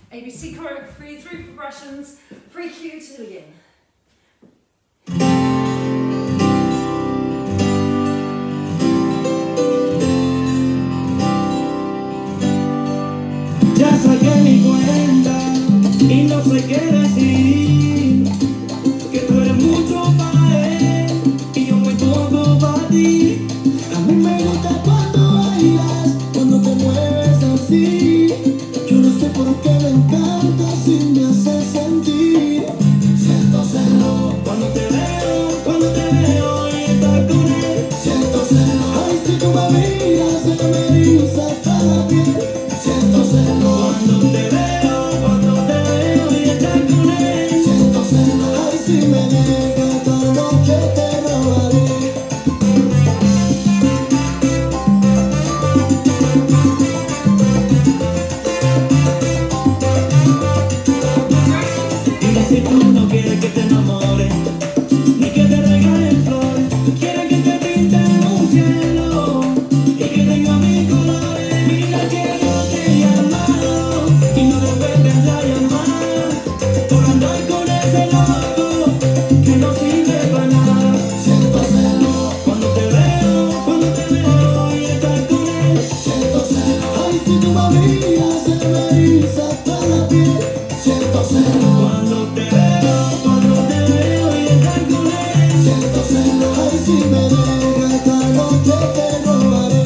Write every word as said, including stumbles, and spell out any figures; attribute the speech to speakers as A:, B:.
A: A B C choreography, three progressions, pre-cue to begin.
B: Ya saqué mi cuenta y no sé qué decir, que tú eres mucho para él y yo muy poco para ti. A mí me gusta cuando bailas, cuando te mueves así. Yo no sé por qué me encanta si me hace sentir. Siento celo cuando te veo, cuando te veo y estás con él. Siento celo, ay, si tú me miras se me eriza hasta la piel. Siento celo cuando te veo, cuando te veo y estás con él. Siento celo, ay, si me niegas esta noche te robaré. Y si tú no quieres que te enamore, ni que te regalen flores, tú quieres que te pinten un cielo y que tenga mis colores. Mira que yo te he llamado y no devuelves la llamada por andar con ese loco que no sirve para nada. Siento celo cuando te veo, cuando te veo y estás con él. Siento celo, ay, si tú me miras se me eriza hasta la piel. Siento celo cuando te veo, cuando te veo y estás con él. Siento celo, ay, si me dejas esta noche te robaré.